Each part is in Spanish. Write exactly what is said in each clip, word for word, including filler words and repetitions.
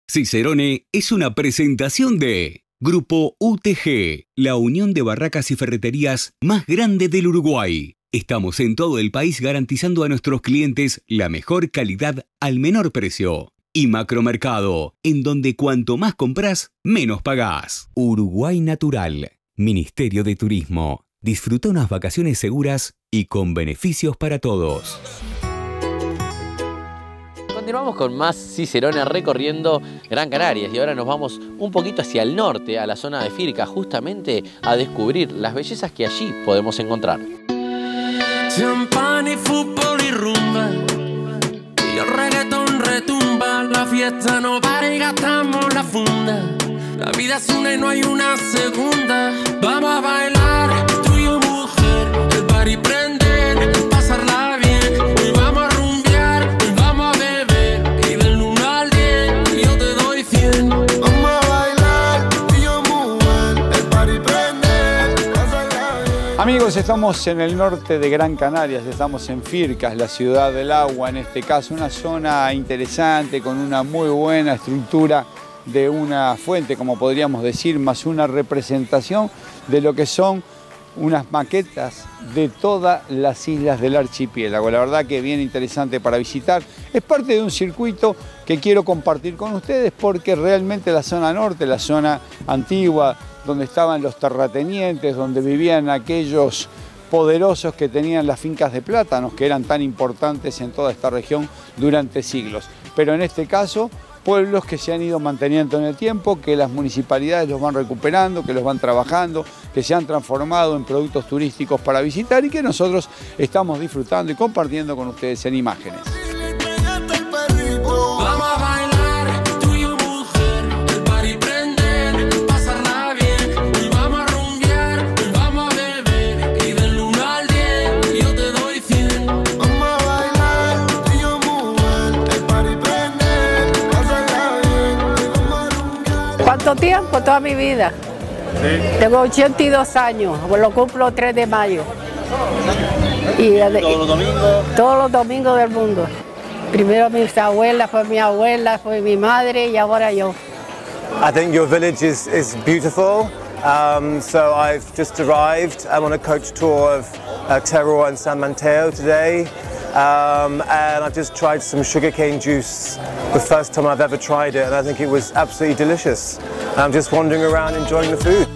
Cicerone es una presentación de Grupo U T G, la unión de barracas y ferreterías más grande del Uruguay. Estamos en todo el país garantizando a nuestros clientes la mejor calidad al menor precio. Y Macromercado, en donde cuanto más compras, menos pagás. Uruguay Natural, Ministerio de Turismo. Disfruta unas vacaciones seguras y con beneficios para todos. Continuamos con más Cicerone recorriendo Gran Canarias y ahora nos vamos un poquito hacia el norte, a la zona de Firca, justamente a descubrir las bellezas que allí podemos encontrar. Champán y fútbol y rumba, y el reggaetón retumba, la fiesta no para y gastamos la funda. La vida es una y no hay una segunda. Vamos a bailar, tú y yo mujer, el party prender, pasarla bien. Hoy vamos a rumbear, hoy vamos a beber, y del uno al diez yo te doy cien. Vamos a bailar, tú y yo mujer, el party prender, pasarla bien. Amigos, estamos en el norte de Gran Canarias, estamos en Fircas, la ciudad del agua en este caso, una zona interesante con una muy buena estructura de una fuente, como podríamos decir, más una representación de lo que son unas maquetas de todas las islas del archipiélago. La verdad que bien interesante para visitar. Es parte de un circuito que quiero compartir con ustedes porque realmente la zona norte, la zona antigua, donde estaban los terratenientes, donde vivían aquellos poderosos que tenían las fincas de plátanos, que eran tan importantes en toda esta región durante siglos. Pero en este caso, pueblos que se han ido manteniendo en el tiempo, que las municipalidades los van recuperando, que los van trabajando, que se han transformado en productos turísticos para visitar y que nosotros estamos disfrutando y compartiendo con ustedes en imágenes. ¿Cuánto tiempo? Toda mi vida. ¿Sí? Tengo ochenta y dos años, lo cumplo tres de mayo. Y, ¿Todos los domingos? Todos los domingos del mundo. Primero mis abuelas, fue mi abuela, fue mi madre y ahora yo. I think your village is, is beautiful. Um, so I've just arrived. I'm on a coach tour of uh, Teruel and San Mateo today. Um, and I've just tried some sugarcane juice, the first time I've ever tried it, and I think it was absolutely delicious. And I'm just wandering around enjoying the food.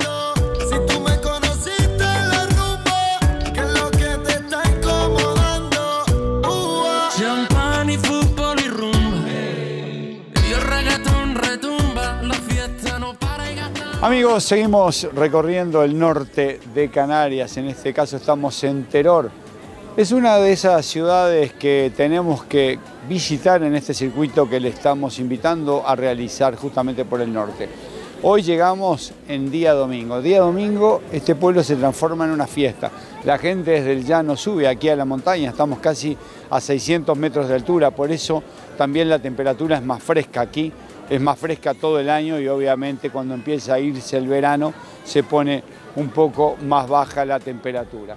Amigos, seguimos recorriendo el norte de Canarias, en este caso estamos en Teror. Es una de esas ciudades que tenemos que visitar en este circuito que le estamos invitando a realizar justamente por el norte. Hoy llegamos en día domingo. Día domingo este pueblo se transforma en una fiesta. La gente desde el llano sube aquí a la montaña, estamos casi a seiscientos metros de altura, por eso también la temperatura es más fresca aquí, es más fresca todo el año y obviamente cuando empieza a irse el verano se pone un poco más baja la temperatura.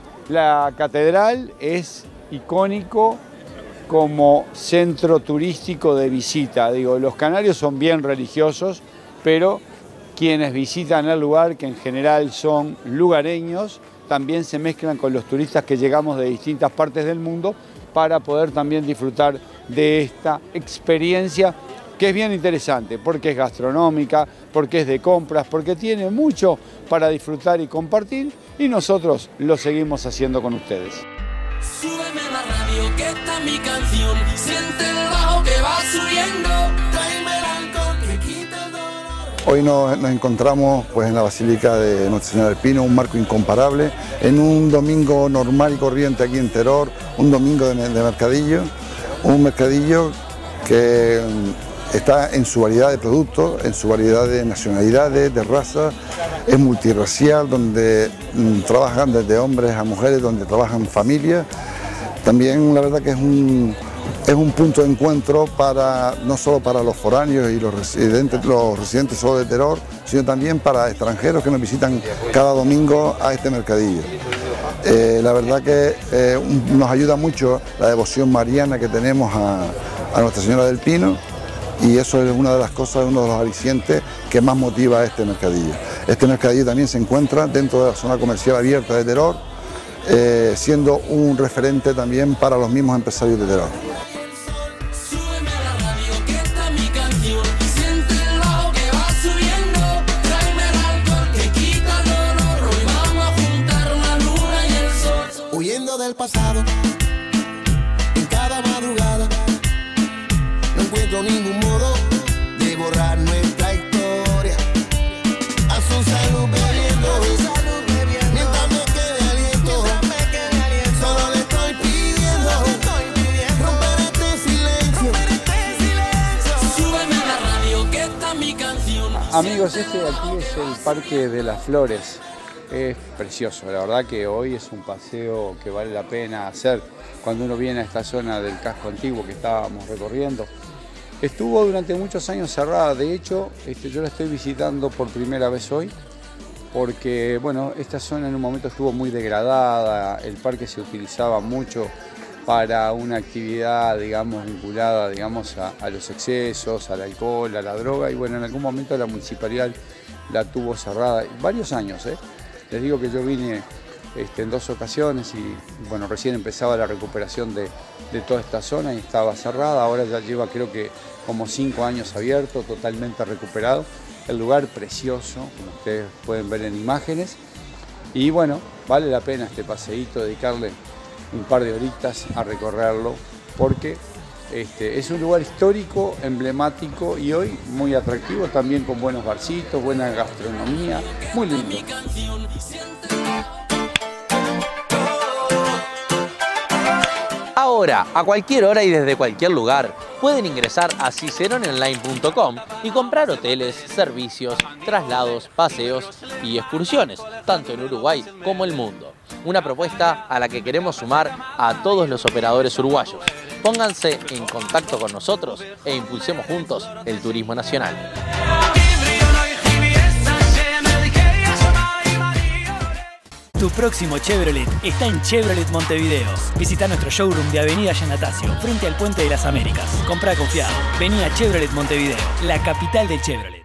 La catedral es icónico como centro turístico de visita. Digo, los canarios son bien religiosos, pero quienes visitan el lugar, que en general son lugareños, también se mezclan con los turistas que llegamos de distintas partes del mundo para poder también disfrutar de esta experiencia que es bien interesante, porque es gastronómica, porque es de compras, porque tiene mucho para disfrutar y compartir, y nosotros lo seguimos haciendo con ustedes. Súbeme la radio, que está mi canción, siente el bajo que va subiendo, tráeme el alcohol que quita el dolor. Hoy nos, nos encontramos pues, en la Basílica de Nuestra Señora del Pino, un marco incomparable, en un domingo normal y corriente aquí en Teror, un domingo de, de mercadillo, un mercadillo que está en su variedad de productos, en su variedad de nacionalidades, de razas, es multirracial, donde mm, trabajan desde hombres a mujeres, donde trabajan familias. También la verdad que es un, es un punto de encuentro para, no solo para los foráneos y los residentes, los residentes solo de Teror, sino también para extranjeros que nos visitan cada domingo a este mercadillo. Eh, la verdad que eh, un, nos ayuda mucho la devoción mariana que tenemos a, a Nuestra Señora del Pino. y eso es una de las cosas, uno de los alicientes que más motiva a este mercadillo. Este mercadillo también se encuentra dentro de la zona comercial abierta de Teror, eh, siendo un referente también para los mismos empresarios de Teror. Huyendo del pasado, en cada madrugada, no encuentro ningún modo de borrar nuestra historia. A su salud bebiendo, mientras me quede aliento, solo le estoy pidiendo romper este silencio. Súbeme a la radio que está mi canción. Amigos, este de aquí es el Parque de las Flores. Es precioso, la verdad que hoy es un paseo que vale la pena hacer cuando uno viene a esta zona del casco antiguo que estábamos recorriendo. Estuvo durante muchos años cerrada, de hecho este, yo la estoy visitando por primera vez hoy porque bueno, esta zona en un momento estuvo muy degradada, el parque se utilizaba mucho para una actividad, digamos, vinculada, digamos, a, a los excesos, al alcohol, a la droga, y bueno, en algún momento la municipalidad la tuvo cerrada, varios años, ¿eh? Les digo que yo vine este, en dos ocasiones y bueno, recién empezaba la recuperación de, de toda esta zona y estaba cerrada, ahora ya lleva creo que como cinco años abierto, totalmente recuperado. El lugar precioso, como ustedes pueden ver en imágenes, y bueno, vale la pena este paseíto, dedicarle un par de horitas a recorrerlo, porque este, es un lugar histórico, emblemático y hoy muy atractivo, también con buenos barcitos, buena gastronomía, muy lindo. Ahora, a cualquier hora y desde cualquier lugar, pueden ingresar a cicerone online punto com y comprar hoteles, servicios, traslados, paseos y excursiones, tanto en Uruguay como el mundo. Una propuesta a la que queremos sumar a todos los operadores uruguayos. Pónganse en contacto con nosotros e impulsemos juntos el turismo nacional. Tu próximo Chevrolet está en Chevrolet Montevideo. Visita nuestro showroom de Avenida Yanatacio, frente al Puente de las Américas. Comprá confiado. Vení a Chevrolet Montevideo, la capital del Chevrolet.